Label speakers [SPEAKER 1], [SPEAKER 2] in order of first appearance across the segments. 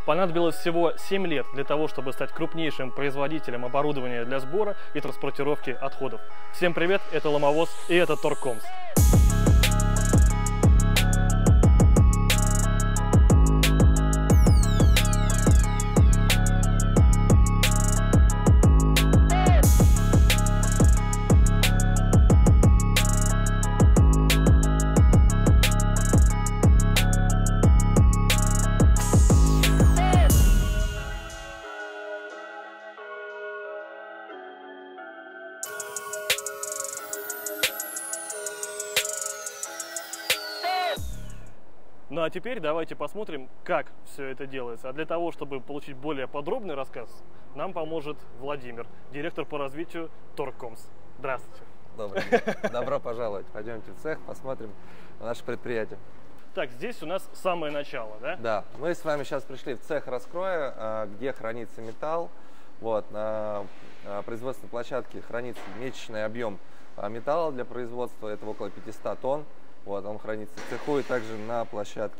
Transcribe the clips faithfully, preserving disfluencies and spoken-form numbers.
[SPEAKER 1] Понадобилось всего семь лет для того, чтобы стать крупнейшим производителем оборудования для сбора и транспортировки отходов. Всем привет, это Ломовоз и это Торкомс. Ну а теперь давайте посмотрим, как все это делается. А для того, чтобы получить более подробный рассказ, нам поможет Владимир, директор по развитию Торкомс. Здравствуйте.
[SPEAKER 2] Добрый день. Добро пожаловать. Пойдемте в цех, посмотрим на наше предприятие.
[SPEAKER 1] Так, здесь у нас самое начало, да?
[SPEAKER 2] Да. Мы с вами сейчас пришли в цех раскроя, где хранится металл. Вот, на производственной площадке хранится месячный объем металла для производства, это около пятисот тонн. Вот, он хранится в цеху и также на площадке.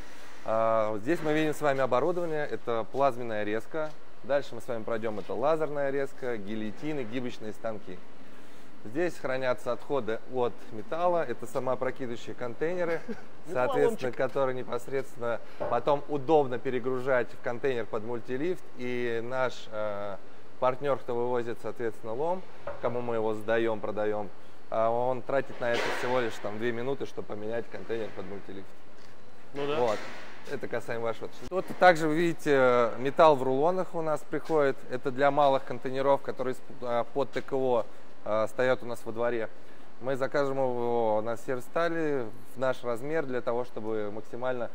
[SPEAKER 2] А, здесь мы видим с вами оборудование, это плазменная резка. Дальше мы с вами пройдем, это лазерная резка, гильотины, гибочные станки. Здесь хранятся отходы от металла, это самопрокидывающие контейнеры, соответственно, которые непосредственно потом удобно перегружать в контейнер под мультилифт. И наш э, партнер, кто вывозит, соответственно, лом, кому мы его сдаем, продаем, он тратит на это всего лишь там две минуты, чтобы поменять контейнер под мультилифт.
[SPEAKER 1] Ну да.
[SPEAKER 2] Вот. Это касаемо вашего. Вот также вы видите, металл в рулонах у нас приходит. Это для малых контейнеров, которые под ТКО стоят у нас во дворе. Мы закажем его на Северстали в наш размер для того, чтобы максимально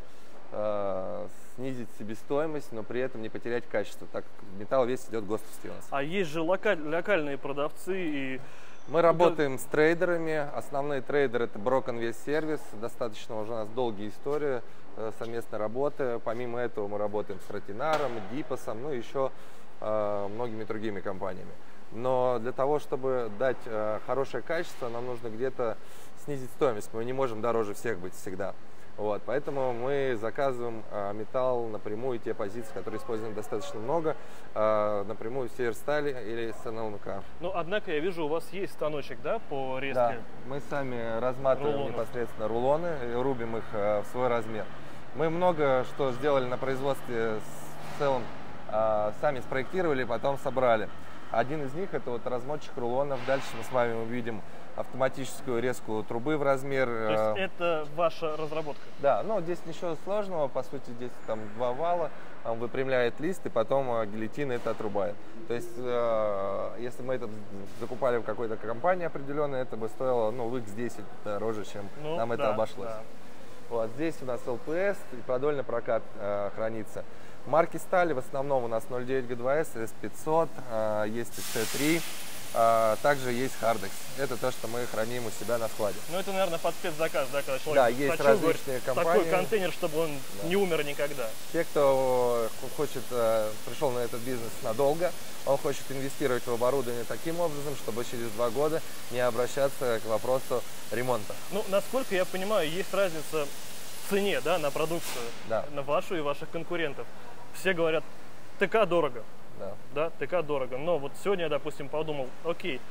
[SPEAKER 2] э, снизить себестоимость, но при этом не потерять качество, так как металл весь идет ГОСТовский у нас.
[SPEAKER 1] А есть же локаль, локальные продавцы и...
[SPEAKER 2] Мы работаем с трейдерами. Основные трейдеры — это Broken West Service. Достаточно уже у нас долгие истории совместной работы. Помимо этого мы работаем с Ротинаром, Дипосом, ну и еще э, многими другими компаниями. Но для того, чтобы дать э, хорошее качество, нам нужно где-то снизить стоимость. Мы не можем дороже всех быть всегда. Вот, поэтому мы заказываем э, металл напрямую, те позиции, которые используем достаточно много, э, напрямую в Северстали или с эн эл эм ка.
[SPEAKER 1] Ну, однако я вижу, у вас есть станочек, да, по резке?
[SPEAKER 2] Да, мы сами разматываем рулоны. непосредственно рулоны и рубим их э, в свой размер. Мы много что сделали на производстве в целом, э, сами спроектировали, потом собрали. Один из них — это вот размотчик рулонов. Дальше мы с вами увидим автоматическую резку трубы в размер.
[SPEAKER 1] То есть это ваша разработка?
[SPEAKER 2] Да, но здесь ничего сложного, по сути, здесь там два вала, он выпрямляет лист и потом гильотина это отрубает. То есть, э, если мы это закупали в какой-то компании определенной, это бы стоило, ну, в икс десять дороже, чем ну, нам да, это обошлось. Да. Вот здесь у нас эл пэ эс и продольный прокат э, хранится. Марки стали в основном у нас ноль девять гэ два эс, эс пятьсот, э, есть си три. А, также есть Хардекс. Это то, что мы храним у себя на складе.
[SPEAKER 1] Ну, это, наверное, под спецзаказ, да, когда человек
[SPEAKER 2] да, есть
[SPEAKER 1] хочу,
[SPEAKER 2] различные
[SPEAKER 1] говорит,
[SPEAKER 2] компании.
[SPEAKER 1] Такой контейнер, чтобы он да. не умер никогда.
[SPEAKER 2] Те, кто хочет, пришел на этот бизнес надолго, он хочет инвестировать в оборудование таким образом, чтобы через два года не обращаться к вопросу ремонта. Ну,
[SPEAKER 1] насколько я понимаю, есть разница в цене, да, на продукцию,
[SPEAKER 2] да.
[SPEAKER 1] на вашу и ваших конкурентов. Все говорят, ТК дорого. Да. да, ТК дорого. Но вот сегодня я, допустим, подумал, окей,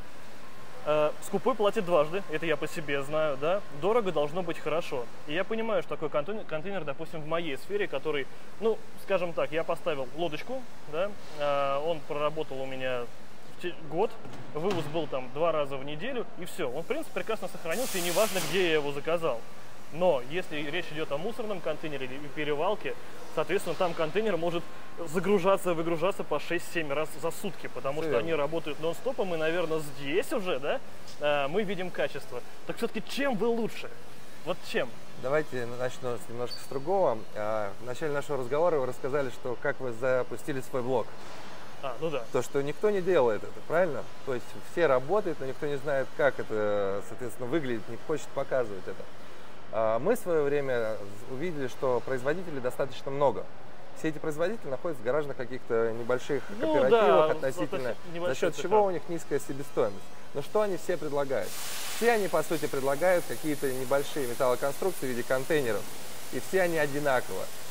[SPEAKER 1] э, скупой платит дважды, это я по себе знаю, да, дорого должно быть хорошо. И я понимаю, что такой контейнер, контейнер, допустим, в моей сфере, который, ну, скажем так, я поставил лодочку, да, э, он проработал у меня год, вывоз был там два раза в неделю, и все. Он, в принципе, прекрасно сохранился, и неважно, где я его заказал. Но если речь идет о мусорном контейнере или перевалке, соответственно, там контейнер может загружаться и выгружаться по шесть-семь раз за сутки, потому что они работают нон-стопом, и, наверное, здесь уже, да, мы видим качество. Так все-таки чем вы лучше? Вот чем?
[SPEAKER 2] Давайте начну немножко с другого. В начале нашего разговора вы рассказали, что как вы запустили свой блог.
[SPEAKER 1] А, ну да.
[SPEAKER 2] То, что никто не делает это, правильно? То есть все работают, но никто не знает, как это, соответственно, выглядит, не хочет показывать это. Мы в свое время увидели, что производителей достаточно много. Все эти производители находятся в гаражных каких-то небольших ну, кооперативах да, относительно, за счет цифра. чего у них низкая себестоимость. Но что они все предлагают? Все они, по сути, предлагают какие-то небольшие металлоконструкции в виде контейнеров. И все они одинаково.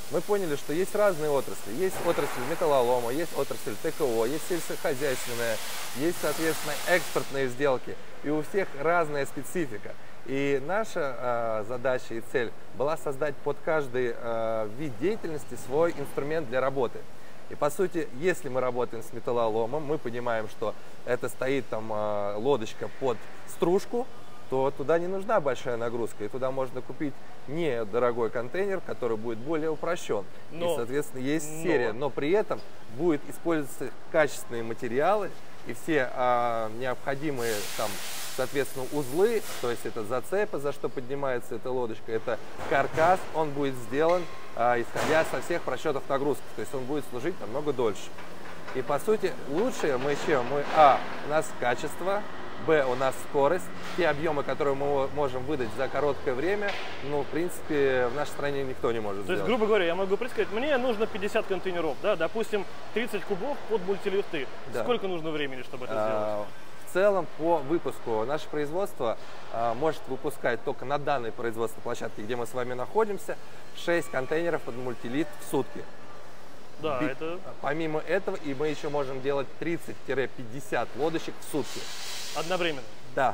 [SPEAKER 2] мы поняли, что есть разные отрасли. Есть отрасль металлолома, есть отрасль ТКО, есть сельскохозяйственная, есть, соответственно, экспортные сделки. И у всех разная специфика. И наша э, задача и цель была создать под каждый э, вид деятельности свой инструмент для работы. И по сути, если мы работаем с металлоломом, мы понимаем, что это стоит там э, лодочка под стружку, то туда не нужна большая нагрузка. И туда можно купить недорогой контейнер, который будет более упрощен. Но, и, соответственно, есть но... серия. Но при этом будут использоваться качественные материалы и все э, необходимые там, соответственно, узлы, то есть это зацепы, за что поднимается эта лодочка, это каркас, он будет сделан, а, исходя со всех расчетов нагрузки, то есть он будет служить намного дольше. И по сути, лучшее мы чем? Мы, а, у нас качество, б, у нас скорость, те объемы, которые мы можем выдать за короткое время, ну, в принципе, в нашей стране никто не может
[SPEAKER 1] то
[SPEAKER 2] сделать.
[SPEAKER 1] То есть, грубо говоря, я могу предсказать, мне нужно пятьдесят контейнеров, да, допустим, тридцать кубов под мультилифты. Да. Сколько нужно времени, чтобы это
[SPEAKER 2] а,
[SPEAKER 1] сделать?
[SPEAKER 2] В целом, по выпуску наше производство а, может выпускать только на данной производственной площадке, где мы с вами находимся, шесть контейнеров под мультилит в сутки.
[SPEAKER 1] Да,
[SPEAKER 2] Би
[SPEAKER 1] это...
[SPEAKER 2] Помимо этого, и мы еще можем делать тридцать-пятьдесят лодочек в сутки.
[SPEAKER 1] Одновременно?
[SPEAKER 2] Да.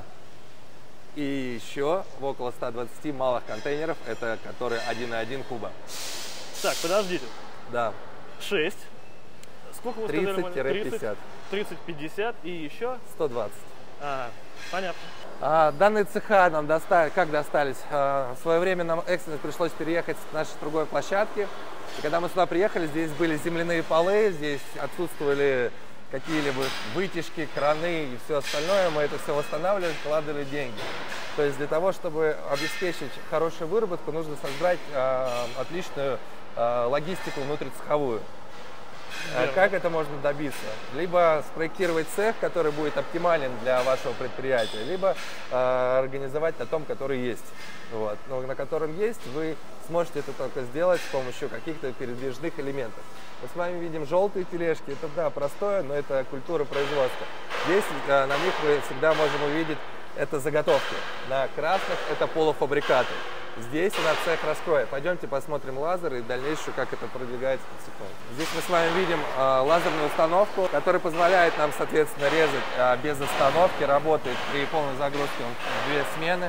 [SPEAKER 2] И еще в около ста двадцати малых контейнеров, это которые один и один куба.
[SPEAKER 1] Так, подождите.
[SPEAKER 2] Да.
[SPEAKER 1] шесть. Сколько вы сказали?
[SPEAKER 2] тридцать-пятьдесят.
[SPEAKER 1] тридцать-пятьдесят и еще?
[SPEAKER 2] сто двадцать.
[SPEAKER 1] А, понятно.
[SPEAKER 2] А, данные цеха нам достали, как достались? А, в свое время нам экстренно пришлось переехать с нашей другой площадки. И когда мы сюда приехали, здесь были земляные полы, здесь отсутствовали какие-либо вытяжки, краны и все остальное. Мы это все восстанавливали, вкладывали деньги. То есть для того, чтобы обеспечить хорошую выработку, нужно создать а, отличную а, логистику внутрицеховую.
[SPEAKER 1] Верно.
[SPEAKER 2] Как это можно добиться? Либо спроектировать цех, который будет оптимален для вашего предприятия, либо э, организовать на том, который есть. Вот. Но на котором есть, вы сможете это только сделать с помощью каких-то передвижных элементов. Мы с вами видим желтые тележки. Это, да, простое, но это культура производства. Здесь э, на них мы всегда можем увидеть это заготовки. На красных это полуфабрикаты. Здесь у нас цех раскроя. Пойдемте посмотрим лазер и дальнейшее, как это продвигается по цеху. Здесь мы с вами видим э, лазерную установку, которая позволяет нам, соответственно, резать э, без остановки. Работает при полной загрузке он в две смены.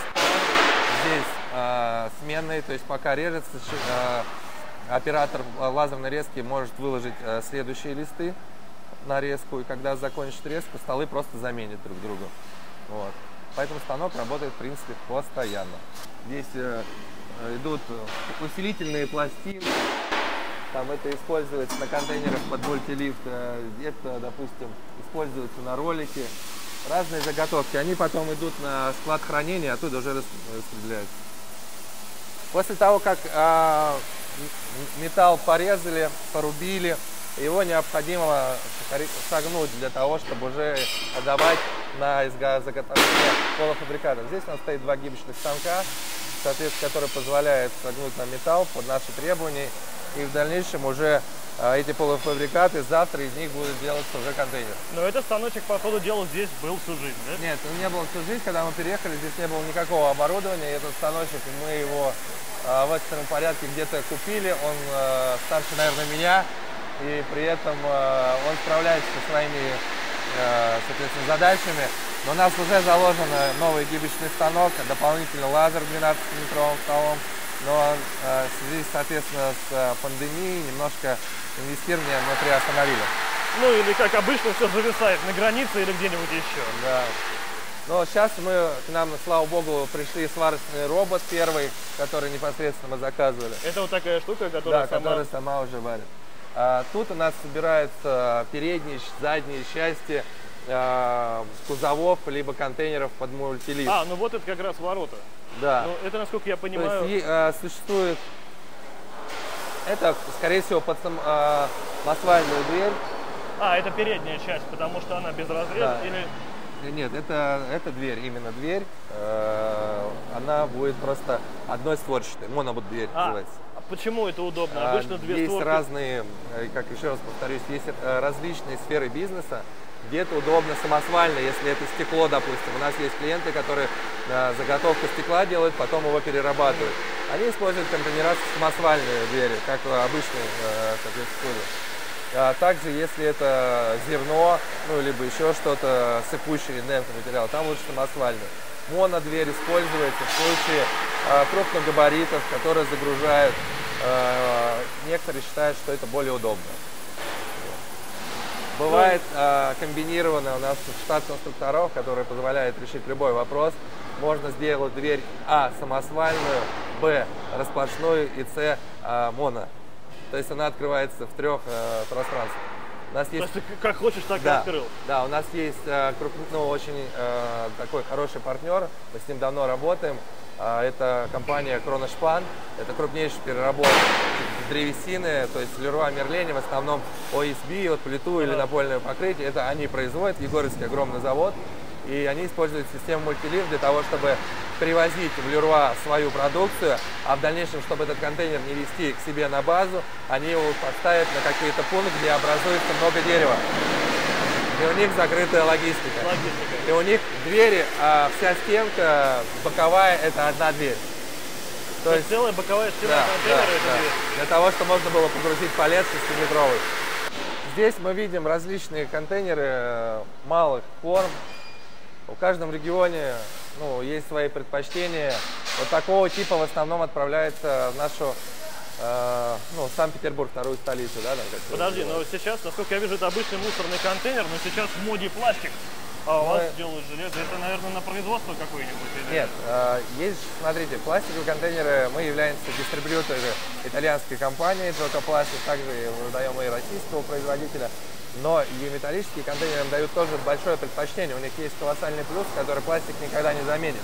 [SPEAKER 2] Здесь э, сменные, то есть пока режется, э, оператор лазерной резки может выложить э, следующие листы на резку. И когда закончит резку, столы просто заменят друг друга. Вот. Поэтому станок работает, в принципе, постоянно. Здесь э, идут усилительные пластины. Там это используется на контейнерах под мультилифт. Э, это, допустим, используется на ролике. Разные заготовки. Они потом идут на склад хранения, оттуда уже распределяются. После того, как э, металл порезали, порубили, его необходимо согнуть для того, чтобы уже отдавать на изготовление полуфабрикатов. Здесь у нас стоит два гибочных станка, соответственно, которые позволяют согнуть на металл под наши требования. И в дальнейшем уже а, эти полуфабрикаты, завтра из них будут делаться уже контейнеры.
[SPEAKER 1] Но этот станочек, по ходу дела, здесь был всю жизнь, да?
[SPEAKER 2] Нет, он не был всю жизнь. Когда мы переехали, здесь не было никакого оборудования. Этот станочек, мы его а, в экстренном порядке где-то купили. Он а, старше, наверное, меня. И при этом э, он справляется со своими э, соответственно, задачами. Но у нас уже заложен новый гибочный станок, дополнительно лазер двенадцатиметровым столом. Но э, в связи, соответственно, с пандемией немножко инвестирование мы приостановили.
[SPEAKER 1] Ну или как обычно все зависает на границе или где-нибудь еще.
[SPEAKER 2] Да. Но сейчас мы, к нам, слава богу, пришли сварочный робот первый, который непосредственно мы заказывали.
[SPEAKER 1] Это вот такая штука, которая,
[SPEAKER 2] да,
[SPEAKER 1] сама...
[SPEAKER 2] которая сама уже варит. А, тут у нас собираются передние, задние части а, кузовов, либо контейнеров под мультилифт.
[SPEAKER 1] А, ну вот это как раз ворота.
[SPEAKER 2] Да.
[SPEAKER 1] Ну, это, насколько я понимаю...
[SPEAKER 2] То есть, а, существует... Это, скорее всего, под сам, а, самосвальную дверь.
[SPEAKER 1] А, это передняя часть, потому что она без разреза, да. Или...
[SPEAKER 2] Нет, это, это дверь, именно дверь. Э, она будет просто одной створчатой, монодверь
[SPEAKER 1] а.
[SPEAKER 2] называется.
[SPEAKER 1] Почему это удобно? Обычно две
[SPEAKER 2] есть
[SPEAKER 1] створки...
[SPEAKER 2] разные, как еще раз повторюсь, есть различные сферы бизнеса, где-то удобно самосвально, если это стекло, допустим. У нас есть клиенты, которые э, заготовку стекла делают, потом его перерабатывают. Они используют контейнера самосвальные двери, как обычные, э, соответственно. А также, если это зерно, ну, либо еще что-то, сыпучий инертный материал, там лучше самосвальный. Монодверь используется в случае э, крупных габаритов, которые загружают. Э, некоторые считают, что это более удобно. Бывает э, комбинированно у нас штат конструкторов, который позволяет решить любой вопрос. Можно сделать дверь А самосвальную, Б распашную и С э, моно. То есть она открывается в трех э, пространствах. У нас есть...
[SPEAKER 1] То есть как хочешь, так
[SPEAKER 2] да,
[SPEAKER 1] и открыл.
[SPEAKER 2] Да, у нас есть э, круп... ну, очень э, такой хороший партнер, мы с ним давно работаем. Э, это компания Кроношпан, это крупнейший переработчик древесины, то есть Леруа Мерлен, в основном О Эс Би, вот плиту или напольное покрытие, это они производят, Егоровский огромный завод. И они используют систему мультилифт для того, чтобы привозить в Леруа свою продукцию, а в дальнейшем, чтобы этот контейнер не везти к себе на базу, они его поставят на какие-то пункты, где образуется много дерева. И у них закрытая логистика.
[SPEAKER 1] логистика.
[SPEAKER 2] И у них двери, а вся стенка боковая – это одна дверь.
[SPEAKER 1] То, То есть целая боковая стена
[SPEAKER 2] да,
[SPEAKER 1] контейнера
[SPEAKER 2] да,
[SPEAKER 1] – это
[SPEAKER 2] да.
[SPEAKER 1] дверь.
[SPEAKER 2] Для того, чтобы можно было погрузить палет шестиметровый. Здесь мы видим различные контейнеры малых форм. В каждом регионе, ну, есть свои предпочтения. Вот такого типа в основном отправляется в нашу, э, ну, Санкт-Петербург, вторую столицу, да? Там,
[SPEAKER 1] Подожди, но сейчас, насколько я вижу, это обычный мусорный контейнер, но сейчас в моде пластик. А у
[SPEAKER 2] мы...
[SPEAKER 1] вас делают железо. Это, наверное, на производство какое-нибудь? Или...
[SPEAKER 2] Нет, э, есть, смотрите, пластиковые контейнеры, мы являемся дистрибьюторами итальянской компании Джокопластик, также выдаем и российского производителя. Но и металлические контейнеры дают тоже большое предпочтение. У них есть колоссальный плюс, который пластик никогда не заменит.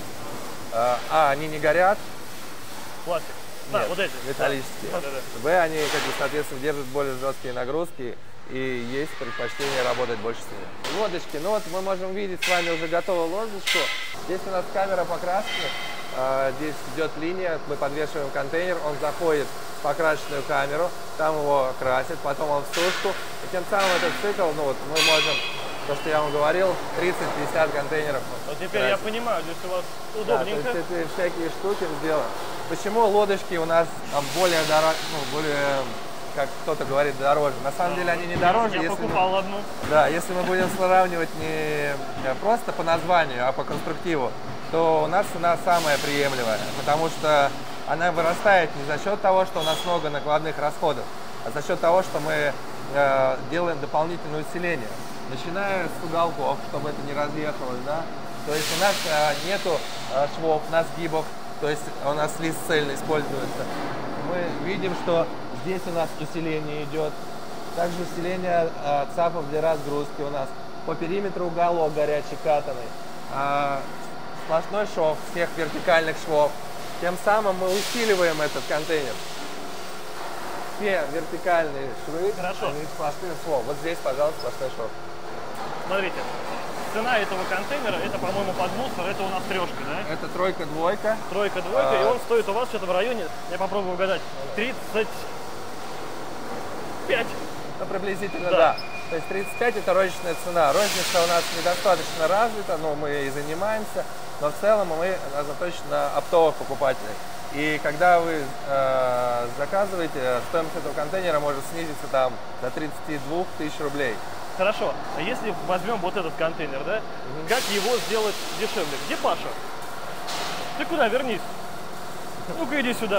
[SPEAKER 2] А, они не горят.
[SPEAKER 1] Пластик. Да,
[SPEAKER 2] Нет,
[SPEAKER 1] вот эти.
[SPEAKER 2] металлические.
[SPEAKER 1] Да, да, да.
[SPEAKER 2] Б, они, как бы, соответственно, держат более жесткие нагрузки. И есть предпочтение работать больше с ними. Лодочки. Ну вот мы можем видеть с вами уже готовую лодочку. Здесь у нас камера покраски. Здесь идет линия, мы подвешиваем контейнер, он заходит в покрасочную камеру, там его красят, потом он в сушку. И тем самым этот цикл, ну вот мы можем, то, что я вам говорил, тридцать-пятьдесят контейнеров.
[SPEAKER 1] Вот теперь красить. Я понимаю, здесь у вас удобненько.
[SPEAKER 2] Да, то есть это всякие штуки сделаны. Почему лодочки у нас там более дорогие, ну, более, как кто-то говорит, дороже? На самом да, деле они не дороже.
[SPEAKER 1] Я
[SPEAKER 2] если
[SPEAKER 1] покупал
[SPEAKER 2] мы,
[SPEAKER 1] одну.
[SPEAKER 2] Да, если мы будем сравнивать не просто по названию, а по конструктиву, то у нас цена самая приемлемая, потому что она вырастает не за счет того, что у нас много накладных расходов, а за счет того, что мы э, делаем дополнительное усиление, начиная с уголков, чтобы это не разъехалось, да. То есть у нас э, нету э, швов на сгибах, то есть у нас лист цельный используется. Мы видим, что здесь у нас усиление идет, также усиление э, цапов для разгрузки у нас по периметру уголок горячий катанный. Э, Сплошной шов, всех вертикальных швов. Тем самым мы усиливаем этот контейнер. Все вертикальные швы,
[SPEAKER 1] Хорошо.
[SPEAKER 2] Они сплошные швов. Вот здесь, пожалуйста, сплошной шов.
[SPEAKER 1] Смотрите, цена этого контейнера, это, по-моему, под мусор, это у нас трешка, да?
[SPEAKER 2] Это тройка-двойка.
[SPEAKER 1] Тройка-двойка, а... и он стоит у вас что-то в районе, я попробую угадать, тридцать пять.
[SPEAKER 2] Ну, приблизительно, да.
[SPEAKER 1] да.
[SPEAKER 2] То есть тридцать пять это розничная цена. Розница у нас недостаточно развита, но мы и занимаемся. Но в целом мы заточены на оптовых покупателей. И когда вы э, заказываете, стоимость этого контейнера может снизиться там до тридцати двух тысяч рублей.
[SPEAKER 1] Хорошо. А если возьмем вот этот контейнер, да, угу. как его сделать дешевле? Где Паша? Ты куда? Вернись. Ну-ка иди сюда.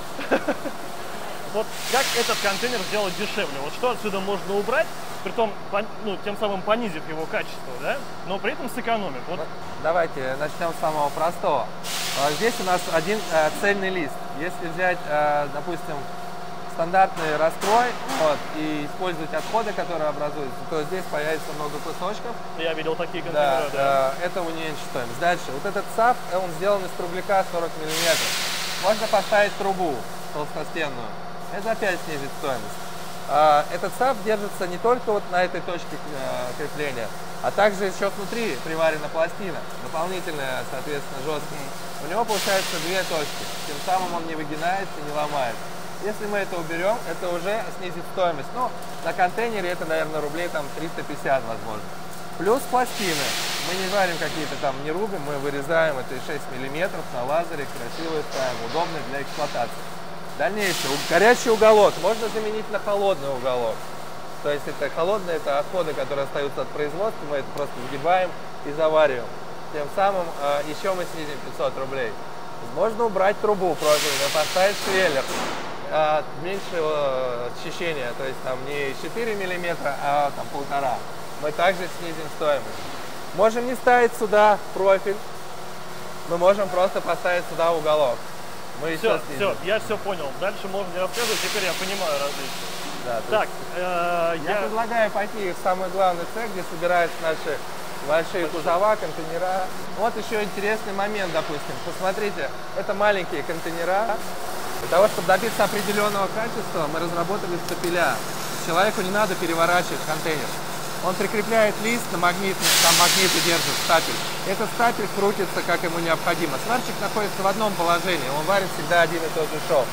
[SPEAKER 1] Вот как этот контейнер сделать дешевле? Вот что отсюда можно убрать, притом, ну, тем самым понизив его качество, да? Но при этом сэкономив. Вот.
[SPEAKER 2] Давайте начнем с самого простого. Здесь у нас один э, цельный лист. Если взять, э, допустим, стандартный раскрой вот, и использовать отходы, которые образуются, то здесь появится много кусочков.
[SPEAKER 1] Я видел такие контейнеры,
[SPEAKER 2] да.
[SPEAKER 1] да.
[SPEAKER 2] Э, это уменьшит стоимость. Дальше. Вот этот цап, он сделан из кругляка сорок миллиметров. Можно поставить трубу толстостенную. Это опять снизит стоимость. А, этот цап держится не только вот на этой точке а, крепления, а также еще внутри приварена пластина, дополнительная, соответственно, жесткая. У него получается две точки, тем самым он не выгинается, не ломает. Если мы это уберем, это уже снизит стоимость. Ну, на контейнере это, наверное, рублей там триста пятьдесят, возможно. Плюс пластины. Мы не варим какие-то там, не рубим, мы вырезаем это шесть миллиметров на лазере, красиво ставим, удобно для эксплуатации. Дальнейшее. Горячий уголок можно заменить на холодный уголок. То есть это холодные, это отходы, которые остаются от производства, мы это просто сгибаем и завариваем. Тем самым э, еще мы снизим пятьсот рублей. Можно убрать трубу профильную, поставить швеллер э, меньшего очищения, то есть там не четыре миллиметра, а там полтора. Мы также снизим стоимость. Можем не ставить сюда профиль, мы можем просто поставить сюда уголок. Мы
[SPEAKER 1] все,
[SPEAKER 2] еще снизим.
[SPEAKER 1] все, я все понял. Дальше можно не рассказывать, теперь я понимаю различия.
[SPEAKER 2] Да,
[SPEAKER 1] так, э,
[SPEAKER 2] я,
[SPEAKER 1] я
[SPEAKER 2] предлагаю пойти в самый главный цех, где собираются наши большие кузова, контейнера. Вот еще интересный момент, допустим. Посмотрите, это маленькие контейнера. Для того, чтобы добиться определенного качества, мы разработали стапеля. Человеку не надо переворачивать контейнер. Он прикрепляет лист на магнит, там магниты держит стапель. Этот стапель крутится, как ему необходимо. Сварщик находится в одном положении, он варит всегда один и тот же шов.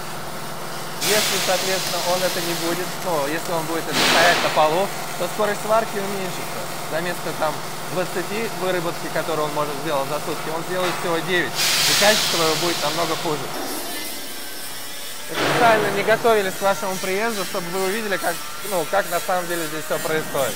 [SPEAKER 2] Если, соответственно, он это не будет, ну, если он будет это стоять на полу, то скорость сварки уменьшится. За место там двадцати выработки, которые он может сделать за сутки, он сделает всего девять. И качество его будет намного хуже. Специально не готовились к вашему приезду, чтобы вы увидели, как, ну, как на самом деле здесь все происходит.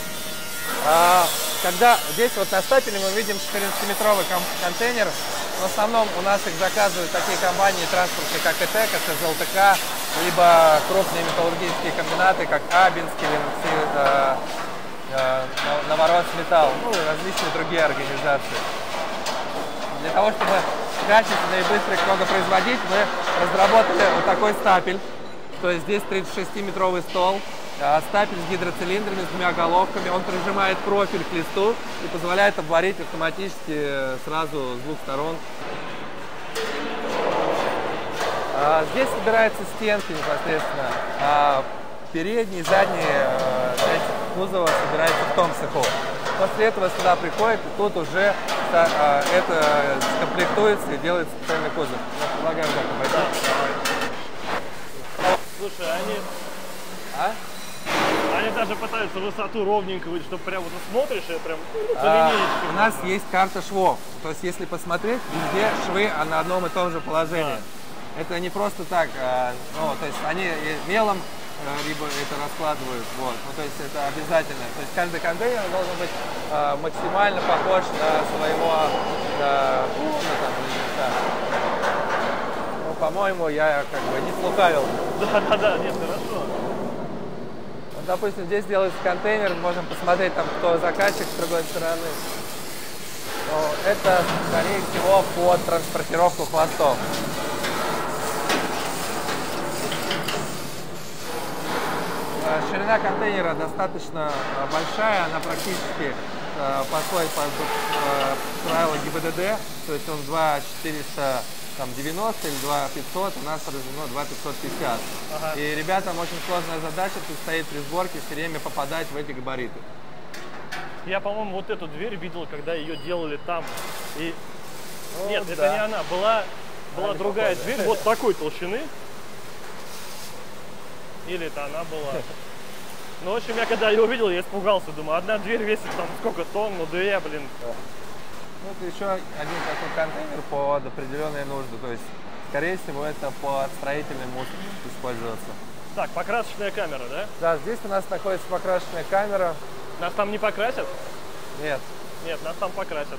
[SPEAKER 2] А, когда здесь вот на стапеле мы видим четырнадцатиметровый контейнер, в основном у нас их заказывают такие компании транспортные, как ИТЭК, СЛТК, либо крупные металлургические комбинаты, как Абинск или э, э, Новоросметалл, ну и различные другие организации. Для того, чтобы качественно и быстро их много производить, мы разработали вот такой стапель. То есть здесь тридцатишестиметровый стол, стапель с гидроцилиндрами, с двумя головками. Он прижимает профиль к листу и позволяет обварить автоматически сразу с двух сторон. Здесь собираются стенки непосредственно. А передние, задние части кузова собираются в том цеху. После этого сюда приходит, и тут уже это скомплектуется и делается специальный кузов. Я предлагаю так обойти.
[SPEAKER 1] Слушай, они...
[SPEAKER 2] А?
[SPEAKER 1] Они даже пытаются высоту ровненько выйти, чтобы прям вот смотришь, и прям ну, по
[SPEAKER 2] а,
[SPEAKER 1] линеечке.
[SPEAKER 2] У нас есть карта швов. То есть, если посмотреть, везде швы на одном и том же положении. Да. Это не просто так, а, ну, то есть они мелом либо это раскладывают, вот. Ну, то есть это обязательно. То есть каждый контейнер должен быть а, максимально похож на своего а, клона, ну, по-моему, я как бы не слукавил.
[SPEAKER 1] Да, да, да, нет, хорошо.
[SPEAKER 2] Вот, допустим, здесь делается контейнер, можем посмотреть, там, кто заказчик с другой стороны. Но это, скорее всего, под транспортировку хвостов. Ширина контейнера достаточно большая, она практически э, подходит под э, правила ГИБДД, то есть он два четыреста девяносто или два пятьсот, у нас разрешено два пятьсот пятьдесят. Ага. И ребятам очень сложная задача предстоит при сборке все время попадать в эти габариты.
[SPEAKER 1] Я, по-моему, вот эту дверь видел, когда ее делали там. И... Ну, нет, да. Это не она, была, была она другая дверь вот такой толщины. Или это она была. Ну, в общем, я когда ее увидел, я испугался. Думаю, одна дверь весит там сколько тонн, ну две, блин.
[SPEAKER 2] Ну, это еще один такой контейнер под определенные нужды. То есть, скорее всего, это под строительный мусор использоваться.
[SPEAKER 1] Так, покрасочная камера, да?
[SPEAKER 2] Да, здесь у нас находится покрасочная камера.
[SPEAKER 1] Нас там не покрасят?
[SPEAKER 2] Нет.
[SPEAKER 1] Нет, нас там покрасят.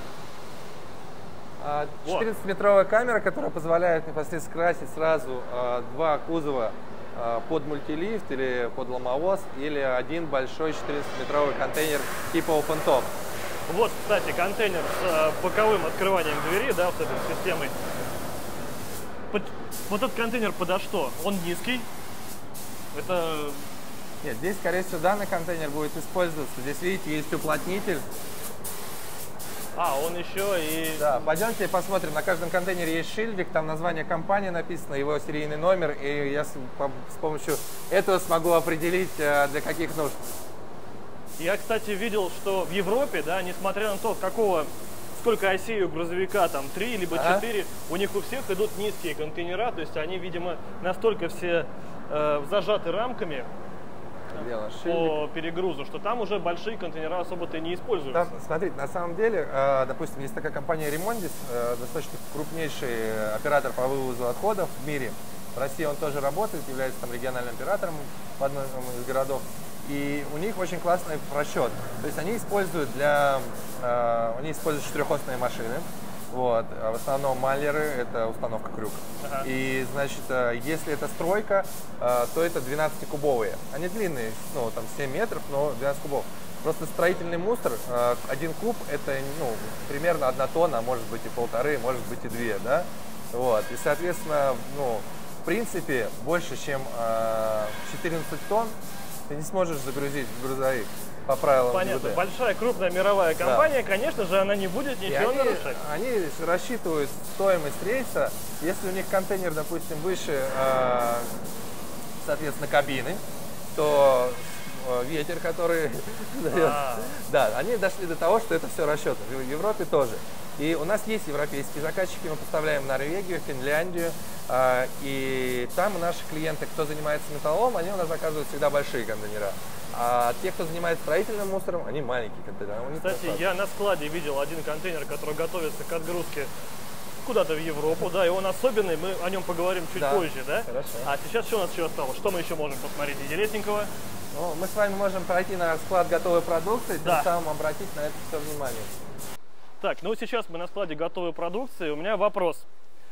[SPEAKER 2] четырнадцатиметровая камера, которая позволяет непосредственно красить сразу два кузова под мультилифт или под ломовоз, или один большой четырнадцатиметровый контейнер типа Open Top.
[SPEAKER 1] Вот, кстати, контейнер с боковым открыванием двери, да, вот этой системой. Под, вот этот контейнер подо что? Он низкий? Это...
[SPEAKER 2] Нет, здесь, скорее всего, данный контейнер будет использоваться. Здесь, видите, есть уплотнитель.
[SPEAKER 1] А, он еще и...
[SPEAKER 2] Да, пойдемте посмотрим. На каждом контейнере есть шильдик, там название компании написано, его серийный номер, и я с, с помощью этого смогу определить, для каких нужд.
[SPEAKER 1] Я, кстати, видел, что в Европе, да, несмотря на то, какого, сколько осей у грузовика, там, три либо четыре, а? У них у всех идут низкие контейнера, то есть они, видимо, настолько все э, зажаты рамками,
[SPEAKER 2] где у нас
[SPEAKER 1] по перегрузу, что там уже большие контейнера особо-то не используются.
[SPEAKER 2] Там, смотрите, на самом деле, э, допустим, есть такая компания Remondis, э, достаточно крупнейший оператор по вывозу отходов в мире. В России он тоже работает, является там региональным оператором в одном из городов. И у них очень классный просчет. То есть они используют для, э, они используют четырехосные машины. Вот. А в основном маллеры, это установка крюк. Ага. И, значит, если это стройка, то это двенадцатикубовые. Они длинные, ну, там семь метров, но двенадцать кубов. Просто строительный мусор, один куб, это, ну, примерно одна тонна, а может быть и полторы, может быть и две, да? Вот. И, соответственно, ну, в принципе, больше, чем четырнадцать тонн ты не сможешь загрузить в грузовик. По правилам
[SPEAKER 1] Понятно.
[SPEAKER 2] ГИБДД.
[SPEAKER 1] Большая крупная мировая компания, да. Конечно же, она не будет ничего
[SPEAKER 2] они,
[SPEAKER 1] нарушать.
[SPEAKER 2] Они рассчитывают стоимость рейса. Если у них контейнер, допустим, выше, э, соответственно, кабины, то э, ветер, который дает, да, они дошли до того, что это все расчеты. В Европе тоже. И у нас есть европейские заказчики, мы поставляем в Норвегию, Финляндию, э, и там наши клиенты, кто занимается металлолом, они у нас заказывают всегда большие контейнера. А те, кто занимается строительным мусором, они маленькие контейнеры.
[SPEAKER 1] Кстати, я на складе видел один контейнер, который готовится к отгрузке куда-то в Европу, да, и он особенный, мы о нем поговорим чуть
[SPEAKER 2] да,
[SPEAKER 1] позже, да?
[SPEAKER 2] Хорошо.
[SPEAKER 1] А сейчас что у нас еще осталось? Что мы еще можем посмотреть интересненького?
[SPEAKER 2] Ну, мы с вами можем пройти на склад готовой продукции,
[SPEAKER 1] да.
[SPEAKER 2] тем самым обратить на это все внимание.
[SPEAKER 1] Так, ну сейчас мы на складе готовой продукции. У меня вопрос.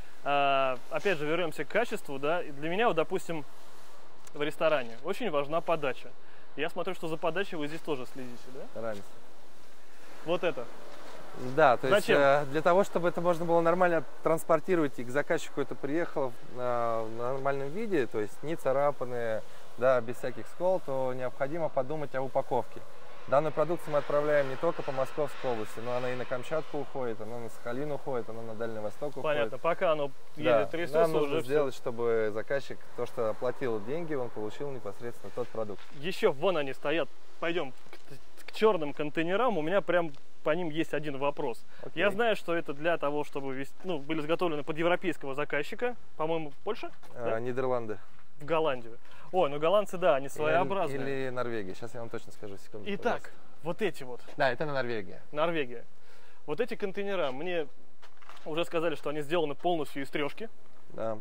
[SPEAKER 1] А, опять же, вернемся к качеству, да. Для меня, вот, допустим, в ресторане очень важна подача. Я смотрю, что за подачей вы здесь тоже следите, да?
[SPEAKER 2] Стараемся.
[SPEAKER 1] Вот это.
[SPEAKER 2] Да, то
[SPEAKER 1] Зачем?
[SPEAKER 2] есть для того, чтобы это можно было нормально транспортировать и к заказчику это приехало в, в нормальном виде, то есть не царапанные, да, без всяких скол, то необходимо подумать о упаковке. Данную продукцию мы отправляем не только по Московской области, но она и на Камчатку уходит, она на Сахалин уходит, она на Дальний Восток уходит.
[SPEAKER 1] Понятно, пока оно едет
[SPEAKER 2] да.
[SPEAKER 1] трясется,
[SPEAKER 2] Нам нужно
[SPEAKER 1] уже
[SPEAKER 2] сделать,
[SPEAKER 1] все.
[SPEAKER 2] чтобы заказчик, то, что оплатил деньги, он получил непосредственно тот продукт.
[SPEAKER 1] Еще вон они стоят. Пойдем к, к черным контейнерам. У меня прям по ним есть один вопрос. Okay. Я знаю, что это для того, чтобы вести, ну, были изготовлены под европейского заказчика. По-моему, Польша?
[SPEAKER 2] А,
[SPEAKER 1] да?
[SPEAKER 2] Нидерланды.
[SPEAKER 1] В Голландию. Ой, ну голландцы, да, они своеобразные.
[SPEAKER 2] Или, или Норвегия. Сейчас я вам точно скажу, секунду.
[SPEAKER 1] Итак,
[SPEAKER 2] пожалуйста.
[SPEAKER 1] вот эти вот.
[SPEAKER 2] Да, это на Норвегия.
[SPEAKER 1] Норвегия. Вот эти контейнера, мне уже сказали, что они сделаны полностью из трешки.
[SPEAKER 2] Да.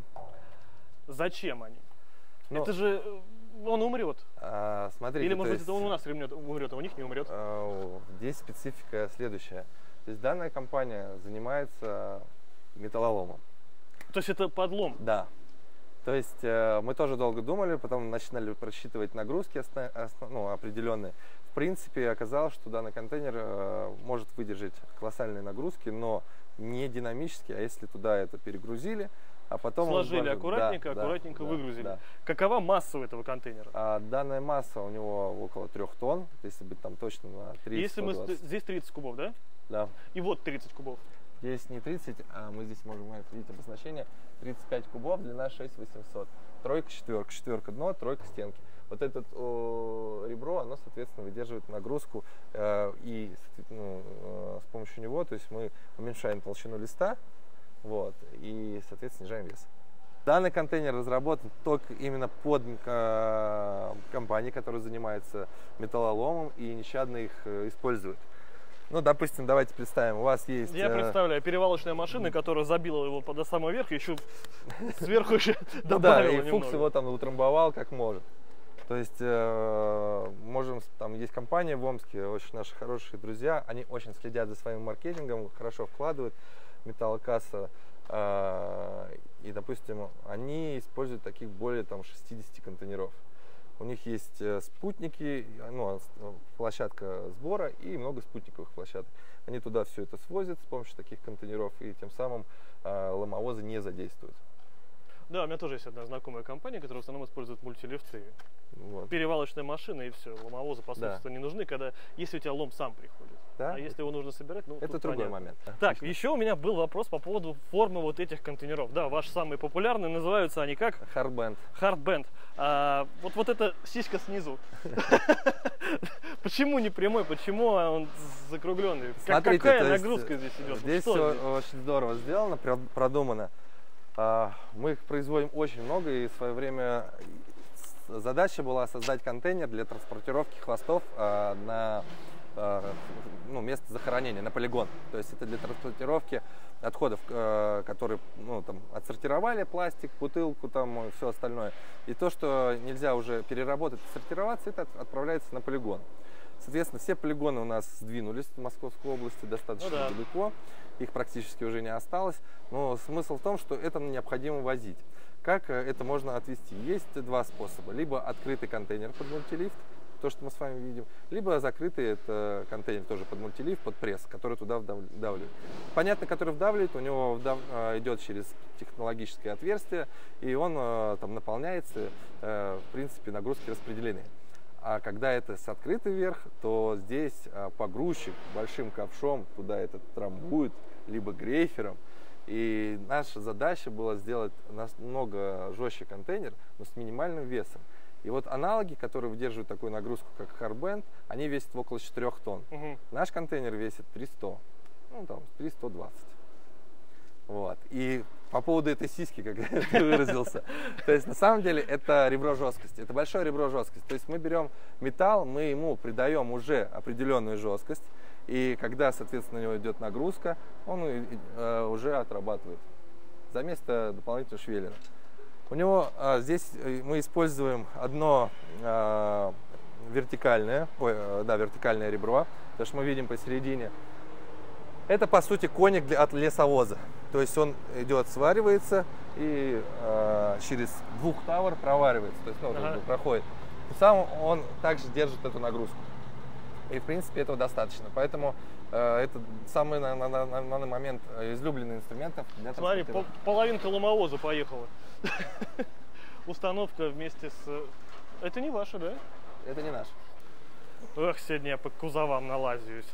[SPEAKER 1] Зачем они?
[SPEAKER 2] Ну,
[SPEAKER 1] это же он умрет.
[SPEAKER 2] А, смотрите,
[SPEAKER 1] Или, может быть,
[SPEAKER 2] есть,
[SPEAKER 1] это он у нас умрет, умрет, а у них не умрет.
[SPEAKER 2] А, здесь специфика следующая. То есть данная компания занимается металлоломом.
[SPEAKER 1] То есть это подлом?
[SPEAKER 2] Да. То есть э, мы тоже долго думали, потом начинали просчитывать нагрузки осно, осно, ну, определенные. В принципе, оказалось, что данный контейнер э, может выдержать колоссальные нагрузки, но не динамически, а если туда это перегрузили, а потом...
[SPEAKER 1] Сложили
[SPEAKER 2] может,
[SPEAKER 1] аккуратненько,
[SPEAKER 2] да,
[SPEAKER 1] аккуратненько
[SPEAKER 2] да,
[SPEAKER 1] выгрузили.
[SPEAKER 2] Да.
[SPEAKER 1] Какова масса у этого контейнера?
[SPEAKER 2] А, данная масса у него около трех тонн, если быть там точно на тридцать.
[SPEAKER 1] Если мы здесь тридцать кубов, да?
[SPEAKER 2] Да.
[SPEAKER 1] И вот тридцать кубов.
[SPEAKER 2] Здесь не тридцать, а мы здесь можем видеть обозначение. тридцать пять кубов, длина шесть тысяч восемьсот. Тройка, четверка, четверка дно, тройка стенки. Вот это о, ребро, оно, соответственно, выдерживает нагрузку. Э, и ну, э, с помощью него, то есть мы уменьшаем толщину листа, вот, и, соответственно, снижаем вес. Данный контейнер разработан только именно под э, компании, которая занимается металлоломом и нещадно их э, использует. Ну, допустим, давайте представим, у вас есть...
[SPEAKER 1] Я представляю, перевалочная машина, которая забила его до самого верха, еще сверху еще добавила немного.
[SPEAKER 2] Да, и Фукс его там утрамбовал как может. То есть, можем, там есть компания в Омске, очень наши хорошие друзья, они очень следят за своим маркетингом, хорошо вкладывают, металлокасса. И, допустим, они используют таких более там шестидесяти контейнеров. У них есть спутники, ну, площадка сбора и много спутниковых площадок. Они туда все это свозят с помощью таких контейнеров, и тем самым э, ломовозы не задействуют.
[SPEAKER 1] Да, у меня тоже есть одна знакомая компания, которая в основном использует мультилифты.
[SPEAKER 2] Вот.
[SPEAKER 1] Перевалочная машина и все. Ломовозы, по сути, да. не нужны, когда, если у тебя лом сам приходит.
[SPEAKER 2] Да?
[SPEAKER 1] А если его нужно собирать, ну,
[SPEAKER 2] это другой
[SPEAKER 1] понятно.
[SPEAKER 2] момент. Да.
[SPEAKER 1] Так, еще у меня был вопрос по поводу формы вот этих контейнеров. Да, ваши самые популярные, называются они как?
[SPEAKER 2] Hardband.
[SPEAKER 1] Hardband. А, вот, вот эта сиська снизу. Почему не прямой, почему он закругленный? Какая нагрузка здесь идет?
[SPEAKER 2] Здесь все очень здорово сделано, продумано. Мы их производим очень много, и в свое время задача была создать контейнер для транспортировки хвостов э, на э, ну, место захоронения, на полигон. То есть это для транспортировки отходов, э, которые ну, там, отсортировали, пластик, бутылку, там, все остальное. И то, что нельзя уже переработать и сортироваться, это отправляется на полигон. Соответственно, все полигоны у нас сдвинулись в Московской области достаточно ну, да. далеко. Их практически уже не осталось. Но смысл в том, что это необходимо возить. Как это можно отвезти? Есть два способа. Либо открытый контейнер под мультилифт, то, что мы с вами видим, либо закрытый это контейнер тоже под мультилифт, под пресс, который туда вдавливает. Понятно, который вдавливает, у него вдав... идет через технологическое отверстие, и он там наполняется, в принципе, нагрузки распределены. А когда это с открытый верх, то здесь погрузчик большим ковшом туда это трамбует, либо грейфером. И наша задача была сделать намного жестче контейнер, но с минимальным весом. И вот аналоги, которые выдерживают такую нагрузку, как Harband, они весят около четырёх тонн. Угу. Наш контейнер весит три сто, ну там три сто двадцать. Вот. И по поводу этой сиськи, как ты выразился, то есть на самом деле это ребро жесткости, это большое ребро жесткости. То есть мы берем металл, мы ему придаем уже определенную жесткость, и когда, соответственно, на него идет нагрузка, он э, уже отрабатывает за место дополнительного швеллера. У него э, здесь мы используем одно э, вертикальное, ой, э, да, вертикальное ребро, потому что мы видим посередине. Это, по сути, коник для, от лесовоза. То есть он идет, сваривается и э, через двух тавр проваривается, то есть ну, ага. проходит. И сам он также держит эту нагрузку. И, в принципе, этого достаточно. Поэтому э, это самый на, на, на, на данный момент излюбленный инструмент для
[SPEAKER 1] Смотри, по, половинка ломовоза поехала. Установка вместе с... Это не ваша, да?
[SPEAKER 2] Это не наш.
[SPEAKER 1] Эх, сегодня я по кузовам налазюсь.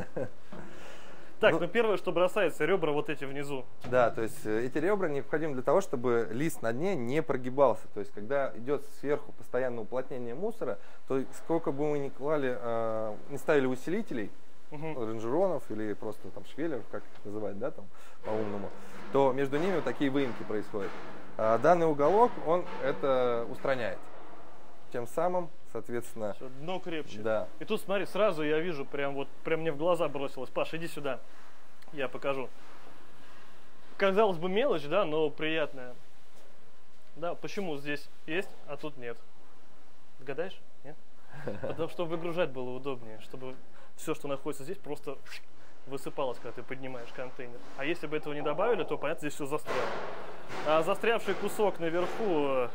[SPEAKER 1] Так, ну, ну первое, что бросается, ребра вот эти внизу.
[SPEAKER 2] Да, то есть эти ребра необходимы для того, чтобы лист на дне не прогибался. То есть когда идет сверху постоянное уплотнение мусора, то сколько бы мы ни клали, э, не ставили усилителей, угу. ранжеронов или просто там швеллеров, как их называть, да, там по-умному, то между ними вот такие выемки происходят. А данный уголок, он это устраняет. Тем самым, соответственно...
[SPEAKER 1] Все, дно крепче.
[SPEAKER 2] Да.
[SPEAKER 1] И тут, смотри, сразу я вижу, прям вот, прям мне в глаза бросилось. Паш, иди сюда, я покажу. Казалось бы, мелочь, да, но приятная. Да, почему здесь есть, а тут нет? Догадаешь? Нет? Потому что выгружать было удобнее, чтобы все, что находится здесь, просто высыпалось, когда ты поднимаешь контейнер. А если бы этого не добавили, то, понятно, здесь все застряло. А застрявший кусок наверху...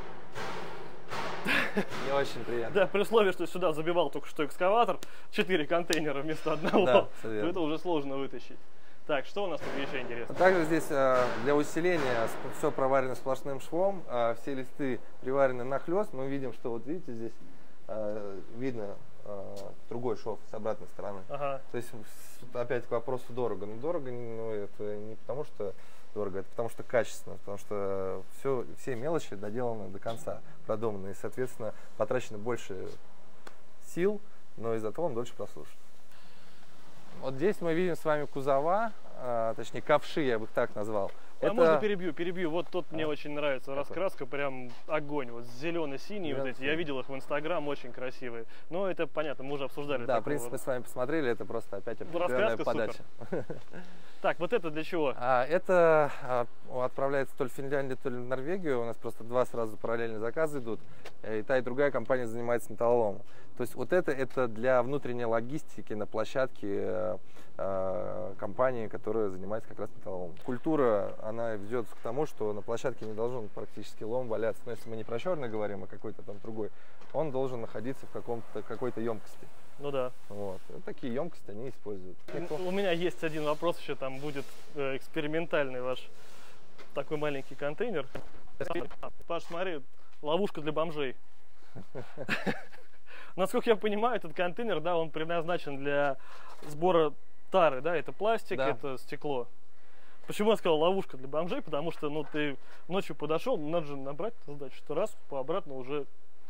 [SPEAKER 2] Не очень приятно.
[SPEAKER 1] Да, при условии, что сюда забивал только что экскаватор, четыре контейнера вместо одного, да, это уже сложно вытащить. Так, что у нас тут еще интересно?
[SPEAKER 2] Также здесь э, для усиления все проварено сплошным швом, э, все листы приварены нахлест. Мы видим, что вот видите, здесь э, видно э, другой шов с обратной стороны. Ага. То есть опять к вопросу дорого. Но дорого ну, это не потому, что дорого, это потому что качественно, потому что все, все мелочи доделаны до конца, продуманы, и, соответственно, потрачено больше сил, но из-за того он дольше прослужит. Вот здесь мы видим с вами кузова, а, точнее ковши, я бы их так назвал.
[SPEAKER 1] А
[SPEAKER 2] это...
[SPEAKER 1] можно перебью, перебью. Вот тут а. мне очень нравится раскраска, прям огонь. Вот зелено-синий, вот эти. Я видел их в Инстаграм, очень красивые. Но это понятно, мы уже обсуждали.
[SPEAKER 2] Да, в принципе, мы с вами посмотрели, это просто опять определенная подача.
[SPEAKER 1] Так, вот это для чего?
[SPEAKER 2] А, это а, отправляется то ли в Финляндию, то ли в Норвегию. У нас просто два сразу параллельно заказа идут. И та, и другая компания занимается металлоломом. То есть вот это, это для внутренней логистики на площадке э, э, компании, которая занимается как раз металлоломом. Культура, она ведет к тому, что на площадке не должен практически лом валяться. Но если мы не про черный говорим, а какой-то там другой, он должен находиться в каком-то, какой-то емкости.
[SPEAKER 1] Ну да.
[SPEAKER 2] Вот. Вот такие емкости они используют.
[SPEAKER 1] У меня есть один вопрос еще, там будет э, экспериментальный ваш такой маленький контейнер. Паш, смотри, ловушка для бомжей. Насколько я понимаю, этот контейнер, да, он предназначен для сбора тары, да, это пластик, да. Это стекло. Почему я сказал ловушка для бомжей? Потому что, ну, ты ночью подошел, надо же набрать сдачу, что раз, по обратно уже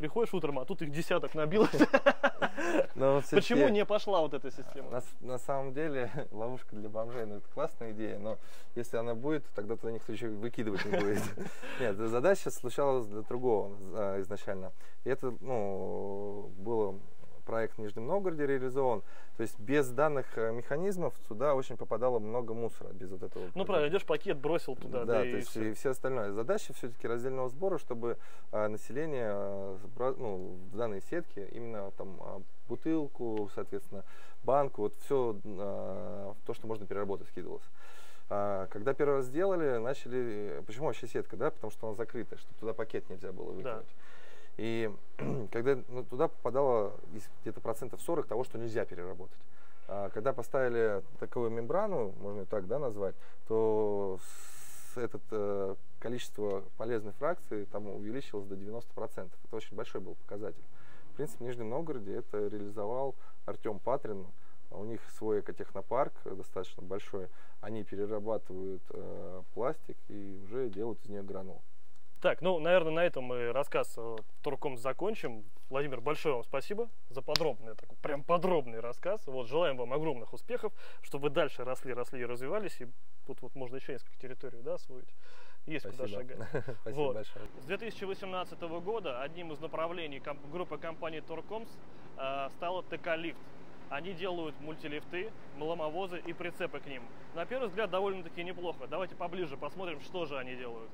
[SPEAKER 1] Приходишь утром, а тут их десяток набилось. Почему не пошла вот эта система?
[SPEAKER 2] На самом деле ловушка для бомжей, ну это классная идея, но если она будет, тогда туда никто еще выкидывать не будет. Нет, задача случалась для другого изначально. И это, ну, было проект в Нижнем Новгороде реализован. То есть без данных механизмов сюда очень попадало много мусора, без вот этого.
[SPEAKER 1] Ну правильно, идешь пакет, бросил туда.
[SPEAKER 2] Да, да, то есть все. и все остальное. Задача все-таки раздельного сбора, чтобы а, население а, ну, в данной сетке именно там а, бутылку, соответственно, банку, вот все а, то, что можно переработать, скидывалось. А, когда первый раз сделали, начали, почему вообще сетка, да, потому что она закрытая, чтобы туда пакет нельзя было выкинуть. Да. И когда ну, туда попадало где-то процентов сорок того, что нельзя переработать. А когда поставили такую мембрану, можно и так, да, назвать, то это э, количество полезной фракции там увеличилось до девяноста процентов. Это очень большой был показатель. В принципе, в Нижнем Новгороде это реализовал Артем Патрин. У них свой экотехнопарк достаточно большой. Они перерабатывают э, пластик и уже делают из нее гранул.
[SPEAKER 1] Так, ну, наверное, на этом мы рассказ Торкомс закончим. Владимир, большое вам спасибо за подробный, такой, прям подробный рассказ. Вот, желаем вам огромных успехов, чтобы вы дальше росли, росли и развивались. И тут вот можно еще несколько территорий, да, освоить. Есть
[SPEAKER 2] спасибо.
[SPEAKER 1] Куда шагать.
[SPEAKER 2] Спасибо вот. Большое.
[SPEAKER 1] С две тысячи восемнадцатого года одним из направлений комп группы компании Торкомс э, стала ТК-лифт. Они делают мультилифты, ломовозы и прицепы к ним. На первый взгляд довольно-таки неплохо. Давайте поближе посмотрим, что же они делают.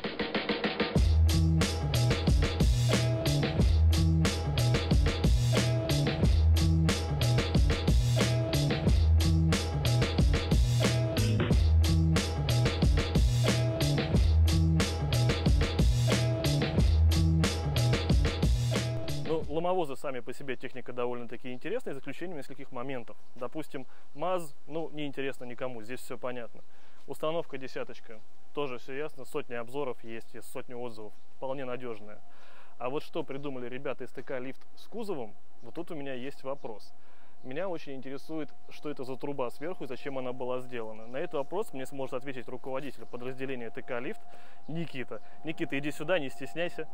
[SPEAKER 1] Ломовозы сами по себе техника довольно-таки интересная, за исключением нескольких моментов. Допустим, МАЗ, ну, не интересно никому, здесь все понятно. Установка десяточка, тоже все ясно, сотни обзоров есть, есть сотни отзывов, вполне надежная. А вот что придумали ребята из ТК-лифт с кузовом, вот тут у меня есть вопрос. Меня очень интересует, что это за труба сверху и зачем она была сделана. На этот вопрос мне сможет ответить руководитель подразделения ТК-лифт Никита. Никита, иди сюда, не стесняйся.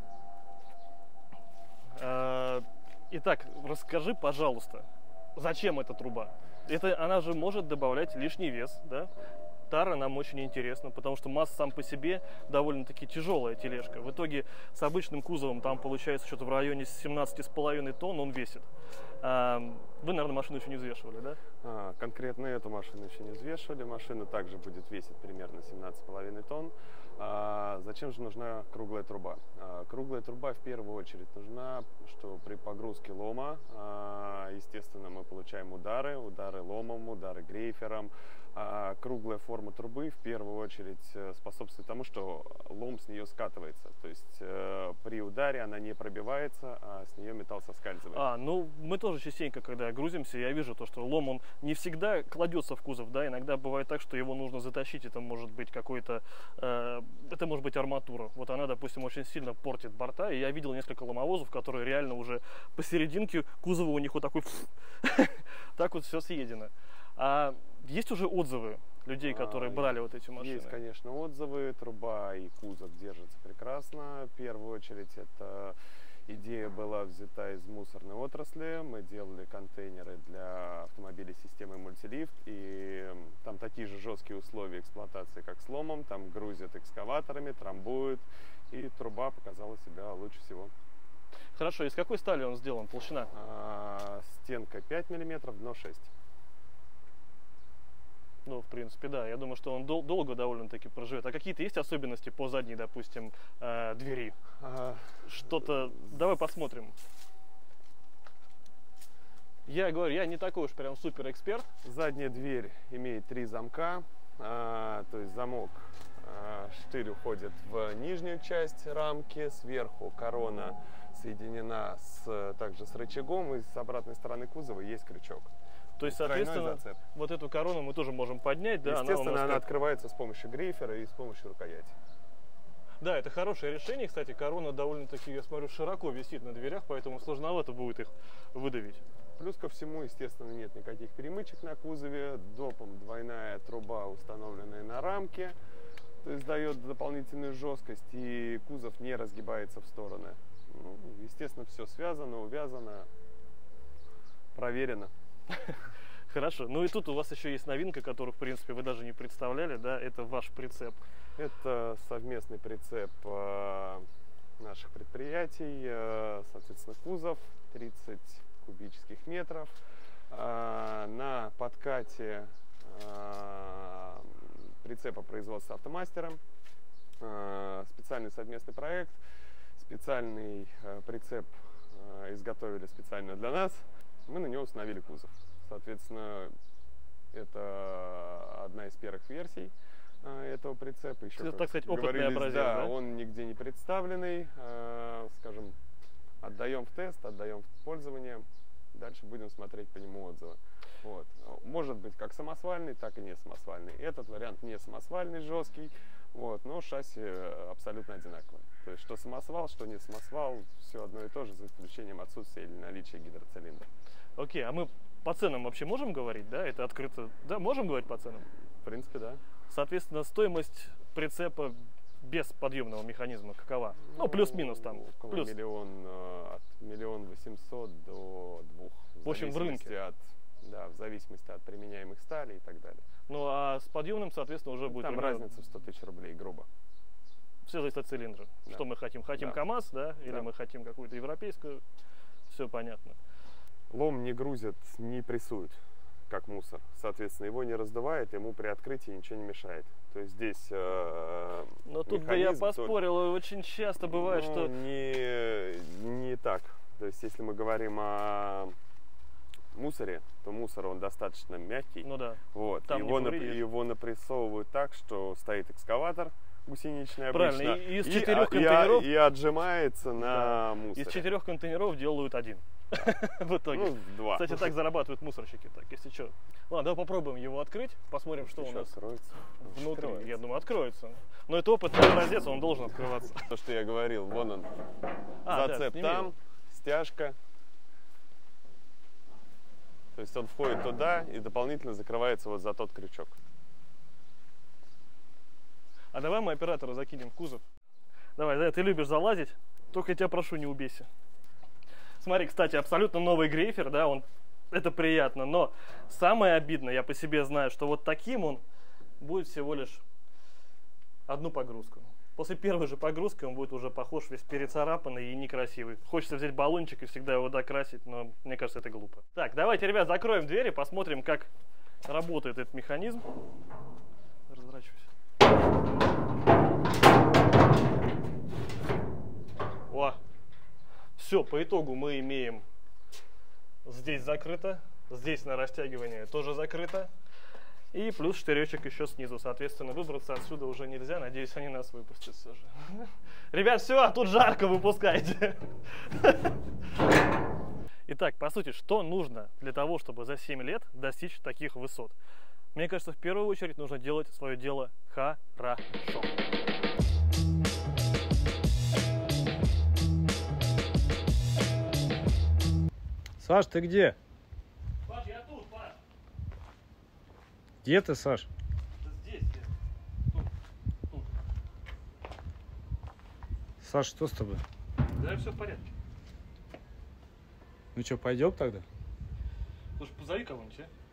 [SPEAKER 1] Итак, расскажи, пожалуйста, зачем эта труба? Это, она же может добавлять лишний вес, да? Тара нам очень интересна, потому что МАЗ сам по себе довольно-таки тяжелая тележка. В итоге с обычным кузовом там получается что-то в районе семнадцати с половиной тонн он весит. Вы, наверное, машину еще не взвешивали, да?
[SPEAKER 3] А, конкретно эту машину еще не взвешивали. Машина также будет весить примерно семнадцать с половиной тонн. А, зачем же нужна круглая труба? А, круглая труба в первую очередь нужна, что при погрузке лома, а, естественно, мы получаем удары, удары ломом, удары грейфером. А, круглая форма трубы в первую очередь способствует тому, что лом с нее скатывается. То есть э, при ударе она не пробивается, а с нее металл соскальзывает.
[SPEAKER 1] А, ну мы тоже частенько, когда грузимся, я вижу то, что лом, он не всегда кладется в кузов, да, иногда бывает так, что его нужно затащить, это может быть какой-то, э, это может быть арматура. Вот она, допустим, очень сильно портит борта, и я видел несколько ломовозов, которые реально уже посерединке кузова у них вот такой, так вот все съедено. А есть уже отзывы людей, которые а, брали вот эти машины?
[SPEAKER 3] Есть, конечно, отзывы. Труба и кузов держатся прекрасно. В первую очередь, эта идея была взята из мусорной отрасли. Мы делали контейнеры для автомобилей системы мультилифт. И там такие же жесткие условия эксплуатации, как с ломом. Там грузят экскаваторами, трамбуют. И труба показала себя лучше всего.
[SPEAKER 1] Хорошо. Из какой стали он сделан? Толщина?
[SPEAKER 3] А, стенка пять миллиметров, дно шесть.
[SPEAKER 1] Ну, в принципе, да. Я думаю, что он дол долго довольно-таки проживет. А какие-то есть особенности по задней, допустим, э, двери? А... Что-то... Давай посмотрим. Я говорю, я не такой уж прям супер эксперт.
[SPEAKER 3] Задняя дверь имеет три замка. А, то есть замок, а, штырь уходит в нижнюю часть рамки. Сверху корона соединена с, также с рычагом. И с обратной стороны кузова есть крючок.
[SPEAKER 1] То есть, соответственно, вот эту корону мы тоже можем поднять, да?
[SPEAKER 3] Естественно, она, она как... открывается с помощью грейфера и с помощью рукояти.
[SPEAKER 1] Да, это хорошее решение. Кстати, корона довольно-таки, я смотрю, широко висит на дверях, поэтому сложновато будет их выдавить.
[SPEAKER 3] Плюс ко всему, естественно, нет никаких перемычек на кузове. Допом двойная труба, установленная на рамке, то есть дает дополнительную жесткость, и кузов не разгибается в стороны. Ну, естественно, все связано, увязано, проверено.
[SPEAKER 1] Хорошо. Ну и тут у вас еще есть новинка, которую, в принципе, вы даже не представляли, да? Это ваш прицеп.
[SPEAKER 3] Это совместный прицеп э, наших предприятий, э, соответственно, кузов тридцать кубических метров. Э, на подкате э, прицепа производства Автомастера. Э, специальный совместный проект, специальный э, прицеп э, изготовили специально для нас. Мы на него установили кузов. Соответственно, это одна из первых версий э, этого прицепа. Еще,
[SPEAKER 1] это, так сказать, опытный образец,
[SPEAKER 3] да,
[SPEAKER 1] да?
[SPEAKER 3] Он нигде не представленный. Э, скажем, отдаем в тест, отдаем в пользование. Дальше будем смотреть по нему отзывы. Вот. Может быть как самосвальный, так и не самосвальный. Этот вариант не самосвальный, жесткий, вот, но шасси абсолютно одинаковое. То есть что самосвал, что не самосвал, все одно и то же, за исключением отсутствия или наличия гидроцилиндра.
[SPEAKER 1] Окей, а мы по ценам вообще можем говорить, да? Это открыто, да? Можем говорить по ценам?
[SPEAKER 3] В принципе, да.
[SPEAKER 1] Соответственно, стоимость прицепа без подъемного механизма какова? Ну, ну плюс-минус там.
[SPEAKER 3] Около
[SPEAKER 1] плюс.
[SPEAKER 3] миллион, от миллиона восемьсот до двух.
[SPEAKER 1] В общем, в рынке.
[SPEAKER 3] От, да, в зависимости от применяемых сталей и так далее.
[SPEAKER 1] Ну, а с подъемным, соответственно, уже будет...
[SPEAKER 3] Там
[SPEAKER 1] примерно...
[SPEAKER 3] разница в сто тысяч рублей, грубо.
[SPEAKER 1] Все зависит от цилиндра. Да. Что мы хотим? Хотим
[SPEAKER 3] да.
[SPEAKER 1] КАМАЗ, да? Или
[SPEAKER 3] да.
[SPEAKER 1] мы хотим какую-то европейскую? Все понятно.
[SPEAKER 3] Лом не грузят, не прессуют, как мусор. Соответственно, его не раздувает, ему при открытии ничего не мешает. То есть здесь э,
[SPEAKER 1] Но тут бы я поспорил, только... очень часто бывает,
[SPEAKER 3] ну,
[SPEAKER 1] что...
[SPEAKER 3] Не, не так. То есть, если мы говорим о мусоре, то мусор, он достаточно мягкий.
[SPEAKER 1] Ну да.
[SPEAKER 3] Вот. Его, нап его напрессовывают так, что стоит экскаватор гусеничный обычно.
[SPEAKER 1] Правильно, и из
[SPEAKER 3] и,
[SPEAKER 1] четырех
[SPEAKER 3] и,
[SPEAKER 1] контейнеров...
[SPEAKER 3] И, и отжимается на
[SPEAKER 1] да.
[SPEAKER 3] мусоре.
[SPEAKER 1] Из четырех контейнеров делают один. В итоге.
[SPEAKER 3] Ну, два.
[SPEAKER 1] Кстати, так зарабатывают мусорщики, так, если что. Ладно, давай попробуем его открыть, посмотрим, что у нас
[SPEAKER 3] откроется.
[SPEAKER 1] внутри. Откроется. Я думаю, откроется. Но это опытный образец, он должен открываться.
[SPEAKER 3] То, что я говорил, вон он,
[SPEAKER 1] а,
[SPEAKER 3] зацеп
[SPEAKER 1] да,
[SPEAKER 3] там, стяжка. То есть он входит туда и дополнительно закрывается вот за тот крючок.
[SPEAKER 1] А давай мы оператора закинем в кузов. Давай, да, ты любишь залазить, только я тебя прошу, не убейся. Смотри, кстати, абсолютно новый грейфер, да, он, это приятно, но самое обидное, я по себе знаю, что вот таким он будет всего лишь одну погрузку. После первой же погрузки он будет уже похож, весь перецарапанный и некрасивый. Хочется взять баллончик и всегда его докрасить, но мне кажется, это глупо. Так, давайте, ребят, закроем двери, посмотрим, как работает этот механизм. Разворачивайся. О! Все, по итогу мы имеем здесь закрыто, здесь на растягивание тоже закрыто. И плюс штыречек еще снизу. Соответственно, выбраться отсюда уже нельзя. Надеюсь, они нас выпустят все же. Ребят, все, тут жарко, выпускайте. Итак, по сути, что нужно для того, чтобы за семь лет достичь таких высот? Мне кажется, в первую очередь нужно делать свое дело хорошо.
[SPEAKER 4] Саш, ты где?
[SPEAKER 1] Паш, я тут, Паш.
[SPEAKER 4] Где ты, Саш?
[SPEAKER 1] Да здесь я. Тут, тут.
[SPEAKER 4] Саш, что с тобой?
[SPEAKER 1] Да, все в порядке.
[SPEAKER 4] Ну что, пойдем тогда?
[SPEAKER 1] Слушай, позови кого-нибудь, а?